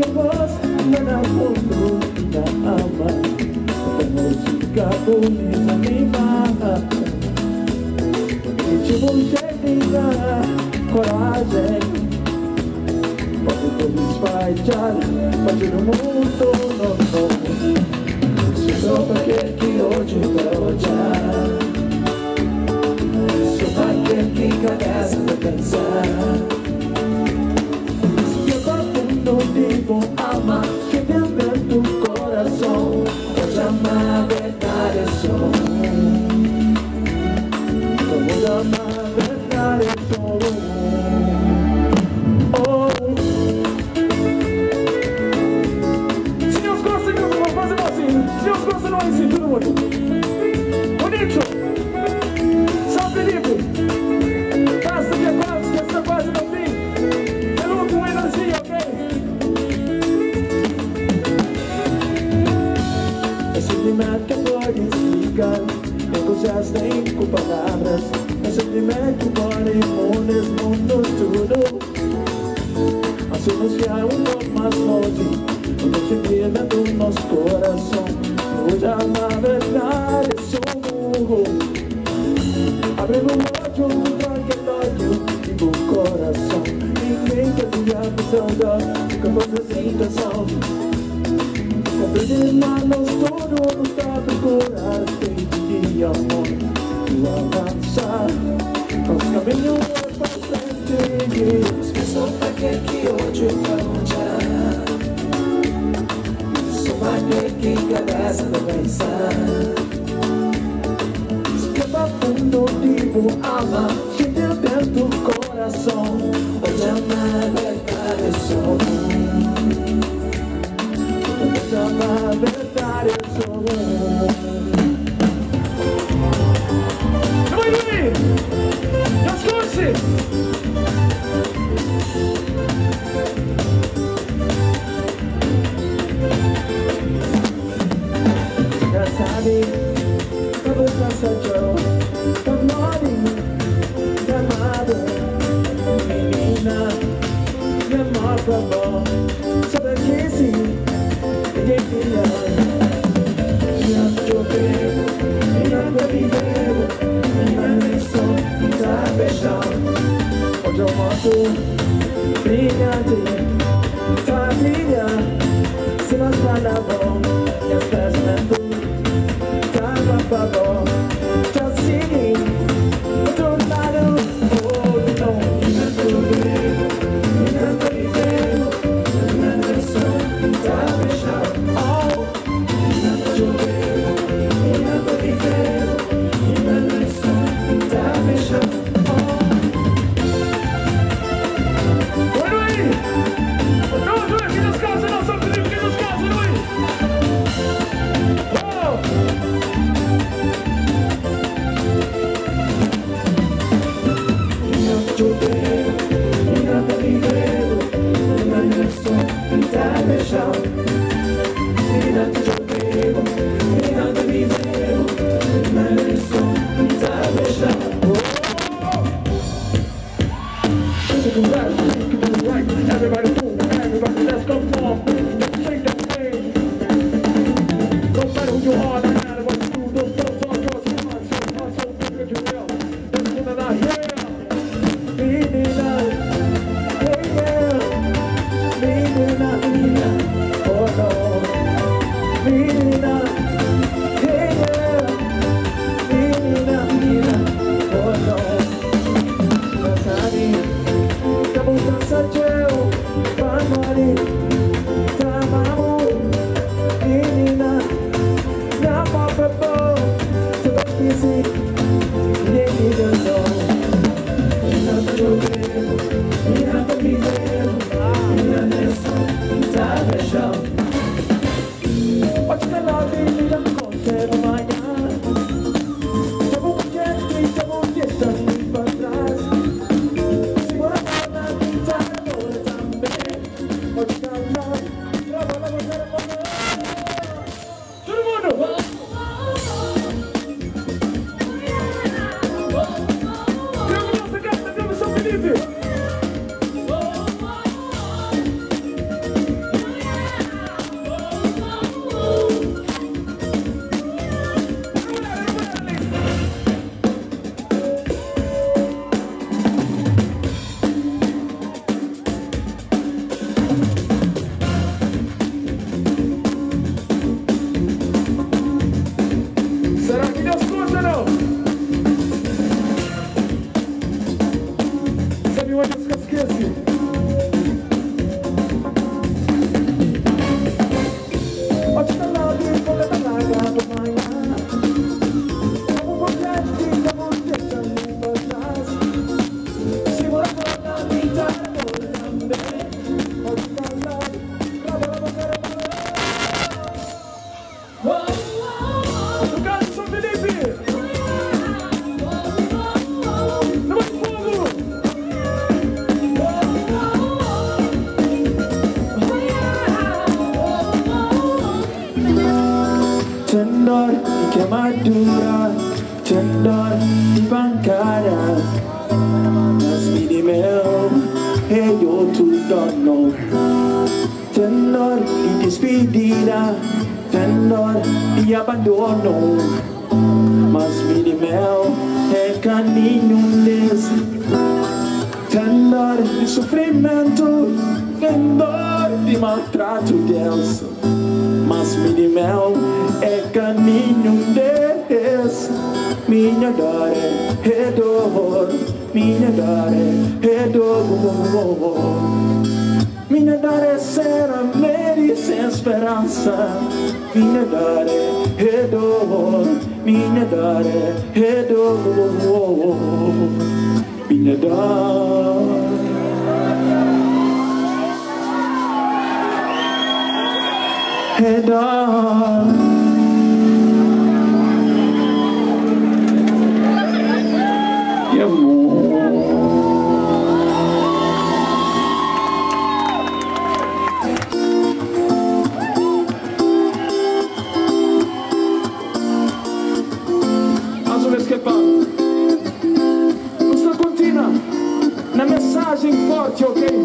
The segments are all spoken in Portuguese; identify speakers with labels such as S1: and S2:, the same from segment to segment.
S1: voz, nada mundo da alma. Vamos ficar bonita animada. Ritmo chega, coragem. Pode todos espalhar, pode no mundo, não. Só pra que hoje vai olhar. Só pra que cabeça vai pensar. Digo alma que dentro do coração hoje amar verdade sou. Vamos amar verdade sou. Oh. Se Deus gosta de vamos fazer assim. Se Deus gosta não é assim, todo mundo. Bonito. São Felipe. Basta que essa quase não tem. Eu luto com energia, ok? Sentimento que pode explicar, entusiastem com palavras. É sentimento que pode pôr nesse mundo tudo. Assim nos guiar um pouco mais longe, onde se vive dentro do nosso coração. Hoje a verdade sou. Abre o olho, toque olho e o coração. Ninguém quer ter a visão da força sem intenção. Compreender nós todos está a procurar tem de amor e avançar. Nosso caminho é para frente. Só para que hoje vai ondear. Só para que cabeça vai pensar. Escreva fundo, digo alma que deu dentro do coração. Hoje é uma verdade só. A verdade sou. Vai, Luí! Nascou-se! Já sabe, talvez nossa Joe, tá mole, tá amado. Menina, me amor, por favor, sobre que sim. Hoje eu mostro brilhante, família, se nós tá na bom, e as peças dentro, tá no favor, já sim, outro lado, outro tom, everybody move, everybody let's go on. Shake that thing. Don't matter who you are, no matter what you do, those thoughts are yours. Come on, so good that you will. Let's do that, yeah. Menina, yeah. Menina, oh no. Menina, yeah. Menina, oh no. Nasari, estamos dançando.
S2: Tenor e despedida, tenor e abandono, mas milho e mel é caminho desse. Tenor de sofrimento, tenor de maltrato Deus, mas milho e mel é caminho desse. Minha dor é dor, minha dor é dor. Minha dor é ser amor sem esperança. Minha dor é dor, minha dor é dor. Minha dor é dor. E amor. Mais uma vez que é pão. Você continua na mensagem forte, ok?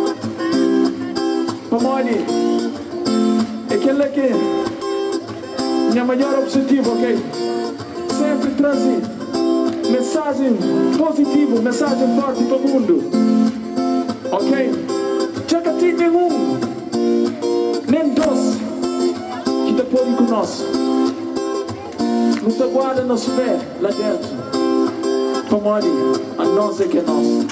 S2: Pamoni, é aquele que minha maior objetivo, ok? Sempre trazer mensagem positiva, mensagem forte para o mundo, ok? Já que tem nenhum, nem dois que te podem conosco. Não te guarda nos pés lá dentro. Pamori, a nós é que é nós.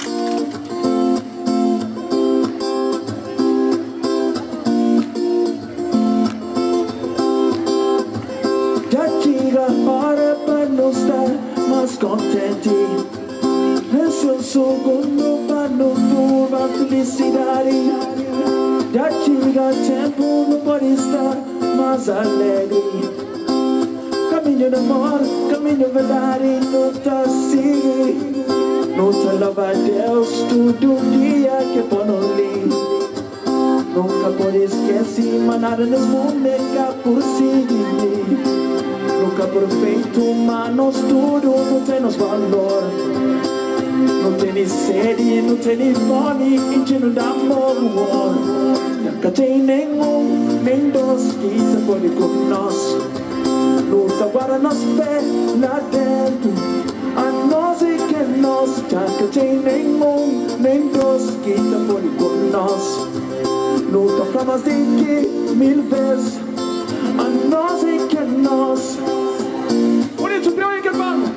S2: Já chega a hora para nos dar mais contente. Nesse segundo para nos dar felicidade. Já chega tempo, não pode estar mais alegre. Caminho de amor, caminho de verdade, não te sigue. Não te louva a Deus todo dia que põe no livro. Nunca pode esquecer, mas nada nesse mundo é por si. Nunca perfeito, mas nós tudo não temos valor. Não tem nem sede, não tem nem fome, e te não dá amor. Nunca tem nenhum, nem dois que te pode conosco. Luta para nós pé lá dentro. A nós é que nós, já que tem nenhum, nem dois que te pode conosco. Luta para nós de que 1000 vezes. A nós é que nós. Bonito, deu aí que vamos.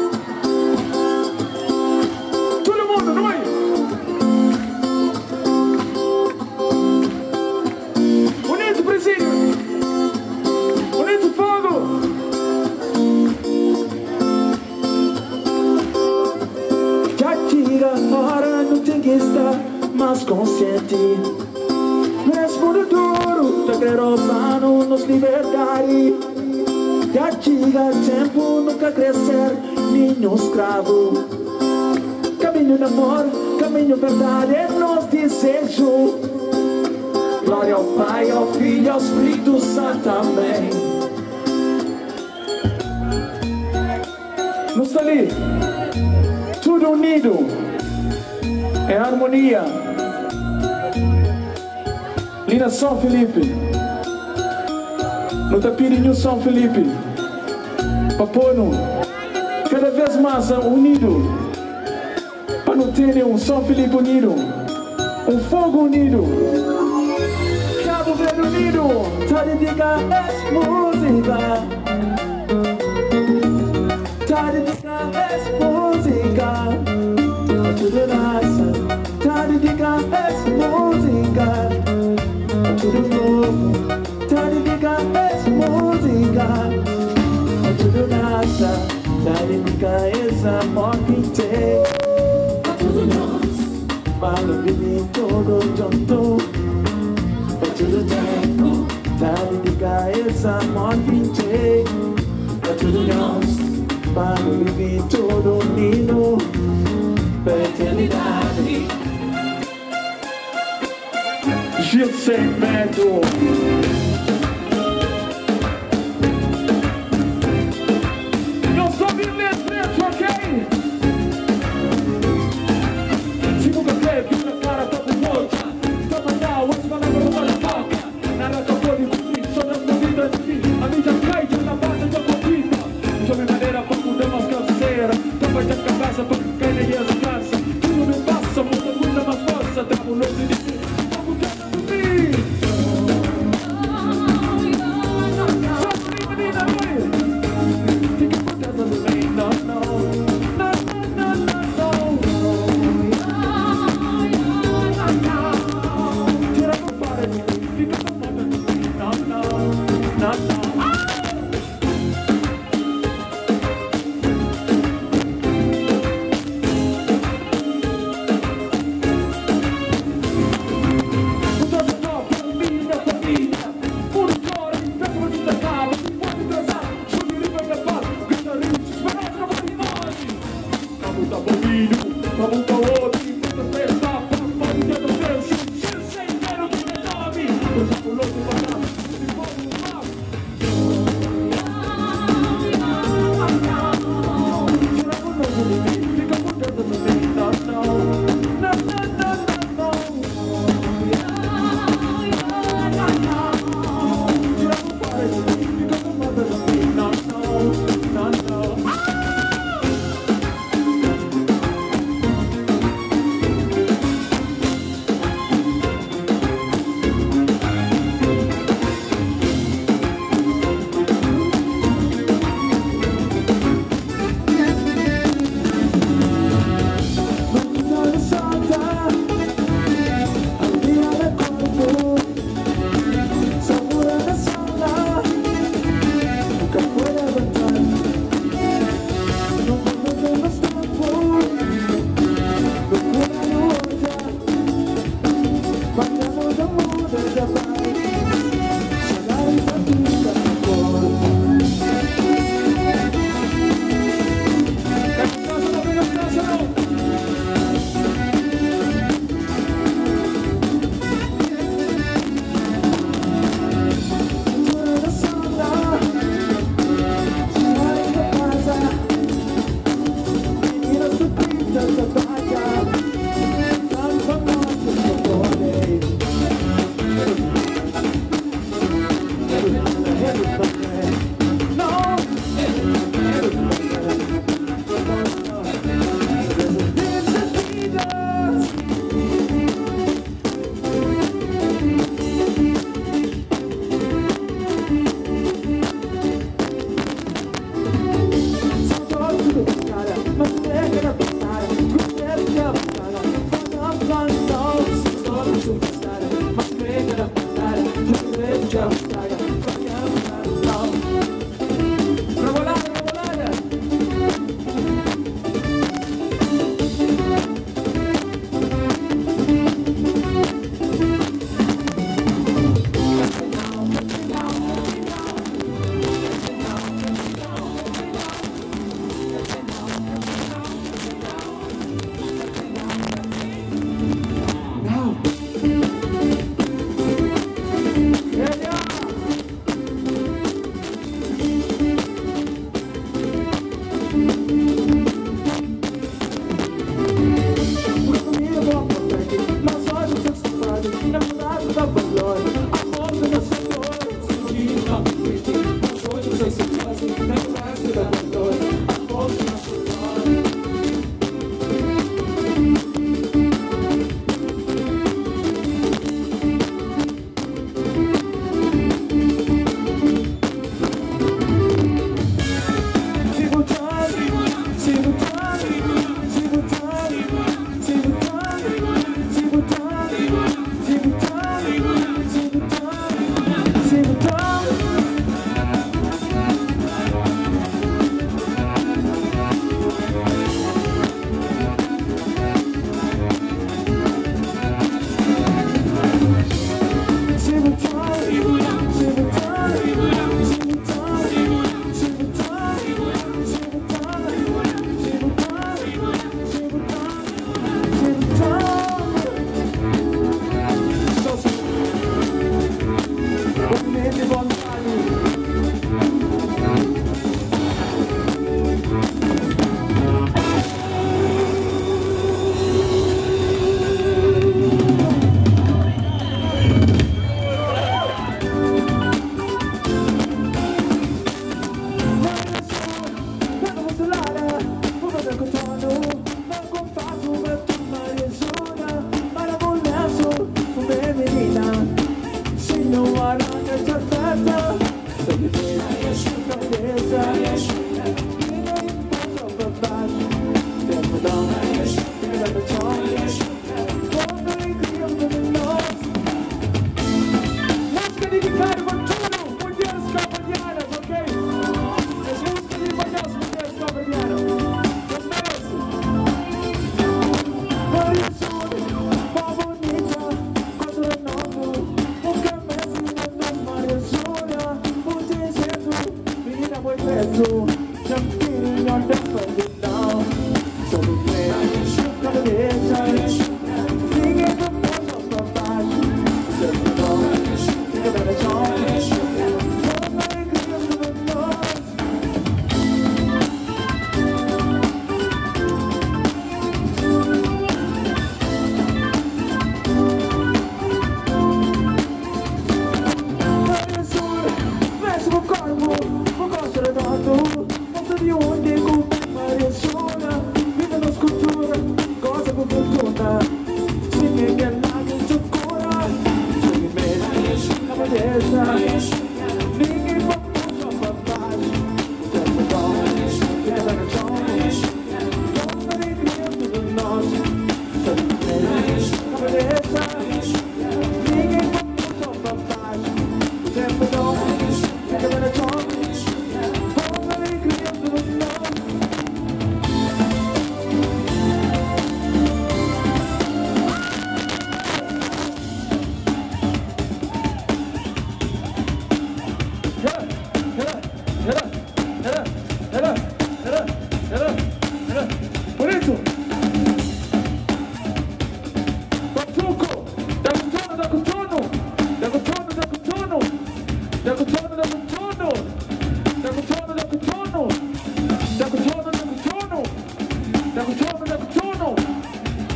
S2: Todo mundo, não é? Bonito, presídio. Bonito, fogo. Já tira a hora, não tem que estar mais consciente. Mesmo no duro, tá querendo nos liberdade. Já chega tempo, nunca crescer, nenhum escravo. Caminho de amor, caminho verdade, é nosso desejo. Glória ao Pai, ao Filho, ao Espírito Santo, amém. Não está ali, tudo unido, em harmonia. Ali na São Felipe, não está pedindo São Felipe, para pôr cada vez mais unido, para não ter um São Felipe unido, um fogo unido, Cabo Verde unido, tá dedicado essa música, tá dedicado essa música, a toda raça, tá dedicado essa música, a todo novo, tá dedicado essa música, a toda raça, tá dedicado essa morte inteira, a todo nós, para viver todo junto, a todo tempo, tá dedicado essa morte inteira, a todo nós, para viver todo unido, para eternidade. Gil sem medo. Não soube letra, ok? Se nunca teve na cara, tô com outra. Toma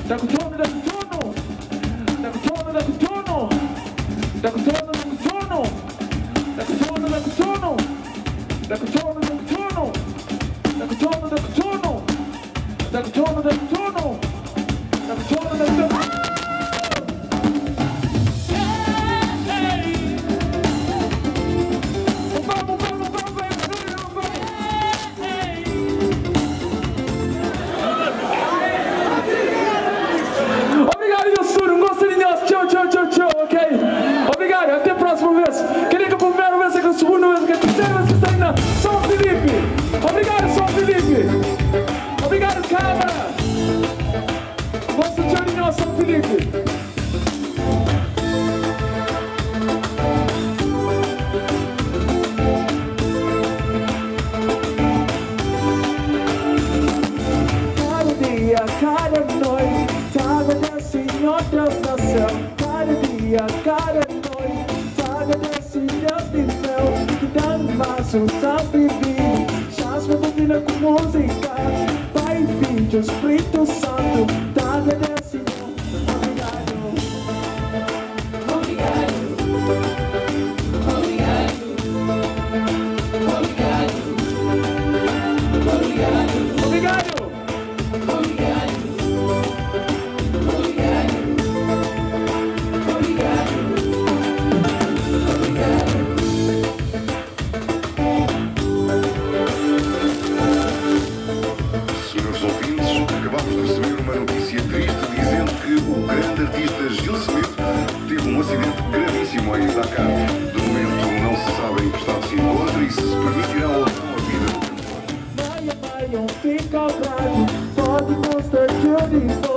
S1: Dá com sono, dá com sono. Dá com sono, dá com sono. Dá com sono, dá com sono. Dá com sono, dá com sono. Dá com sono, dá com sono. Dá com sono, dá com sono. Dá com sono, dá com sono. Dá com sono, dá com sono. Obrigado, até a próxima vez. Queria que a primeira vez, que a segunda vez, que a terceira vez que está ainda. São Felipe. Obrigado, São Felipe. Obrigado, câmera. Vossa Tchaurinho, São Felipe. Cada dia, cada noite, cada dia, Senhor Deus do céu. Cada dia, cada noite, cada dia, Senhor de céu. Que dá mais um salve divino. Chás me domina com música. Pai, Filho, Espírito Santo. Cada dia, Senhor. Obrigado. Obrigado. Obrigado. Obrigado. Obrigado.
S3: Senhores ouvintes, acabamos de receber uma notícia triste dizendo que o grande artista Gil Smith teve um acidente gravíssimo em Dakar. De momento não se sabe em que estado se encontra e se permitirá ou não a vida do cantor.
S2: Fica ao lado, pode mostrar que eu